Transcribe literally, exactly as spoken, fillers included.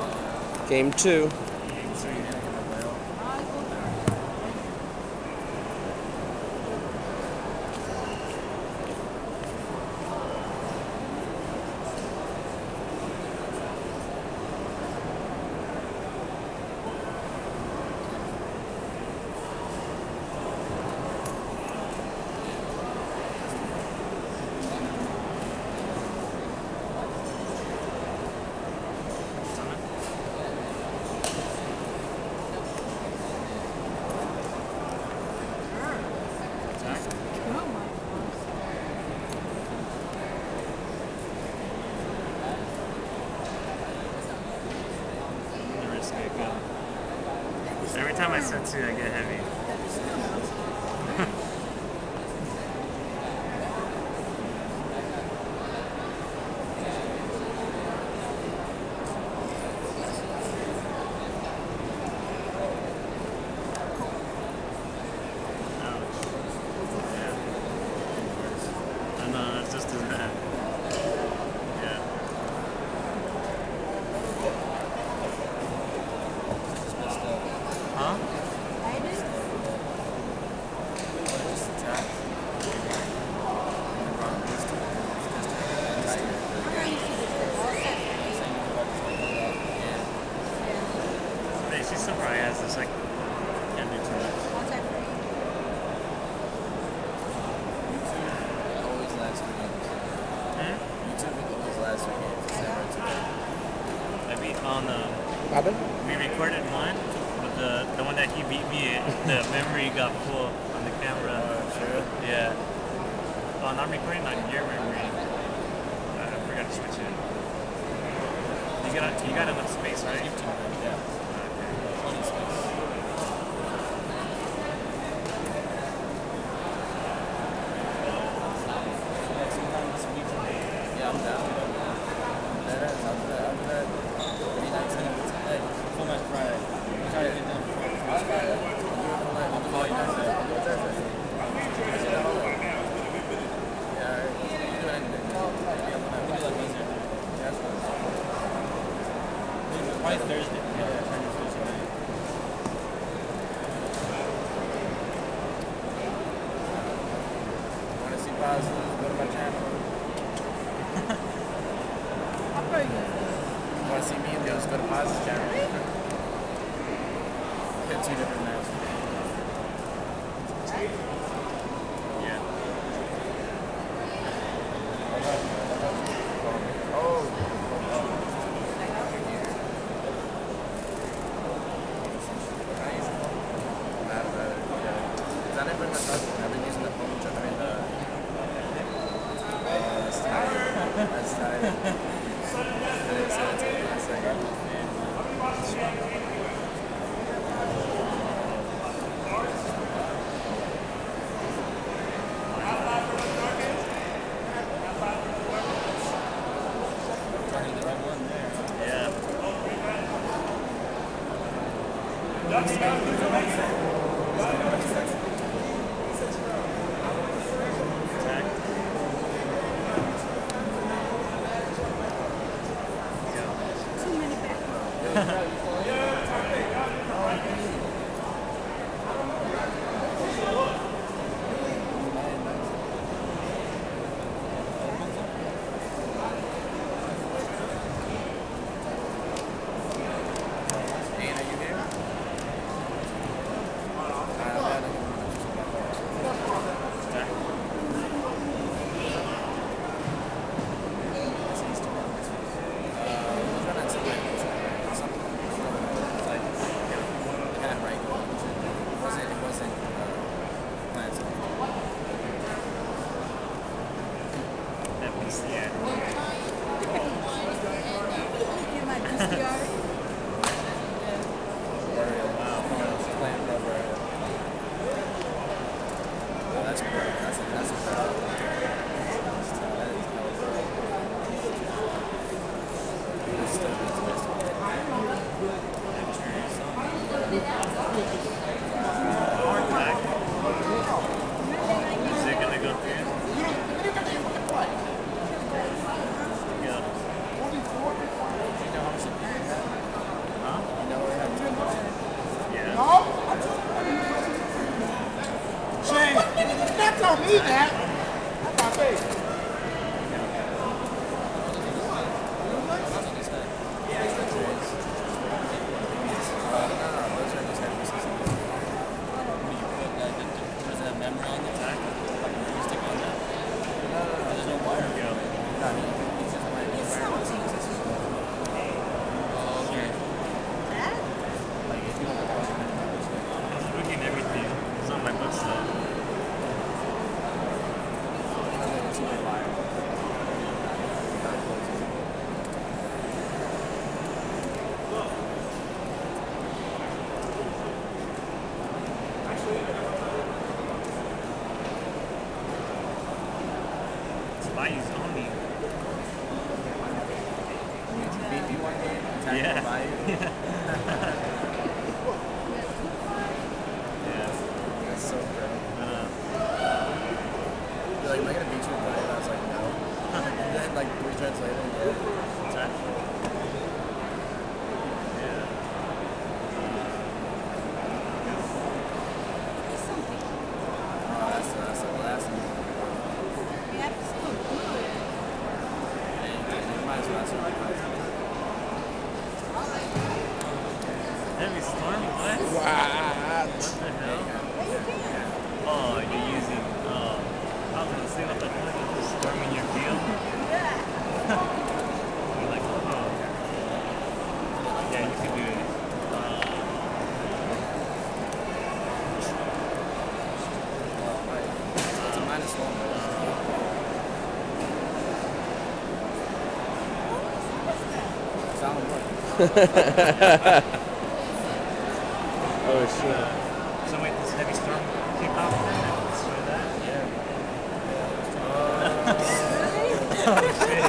Game two. Every time I set two, I get heavy. I know, it's just as bad. Yeah. Huh? She's so probably has this like can't do too much. Always last weekend. Hmm? YouTube always last weekend. I beat on the. Robin? We recorded one, but the the one that he beat me, the memory got full on the camera. Oh, sure. Yeah. Oh, and I'm recording on your memory. I forgot to switch it. You got you got enough space, right? Yeah. Plenty of space. Yeah, I'm down. That is, after that, after that, three nineteen, hey, full match Friday. I'm trying to get done before the first Friday. I'll do it full match. I'll call you Thursday. I'll do it Thursday. Yeah, alright. You can do anything. Maybe I'm gonna do like Wednesday. Yeah, that's fine. Probably Thursday. Yeah, yeah, trying to do Thursday night. Want to see positive? Go to my channel. Want to see me and Dios go to Paz's channel? Get two different matches. Yeah. Oh. Mad about it. Yeah. 'Cause I didn't bring my charger. I've been using the phone charger. I mean, the. Oh, that's tight. That's tight. I didn't say that to you in a second. Turning the right one there. Ian, are you here? Yeah. No? Shane, that's on me, that. That's my face. Looking at everything. It's on my book stuff. Bayou's on me. Yeah. Yeah. That's so good. Uh, You're like, am I gonna beat you in Bayou? And I was like, no. And then like three turns later, yeah. what's that? Yeah. Oh, that's the, that's the last one. Yeah, you might as well ask her like that. Heavy storm? What? What? What the hell? Oh, you're using. Oh, I was gonna say what the fuck is this storm in your field? You're like, oh. Yeah, you can do it. Uh, It's a minus one. Sound one. Oh, shit. so wait, this heavy storm kick off then? Let's try that. Yeah. Oh shit.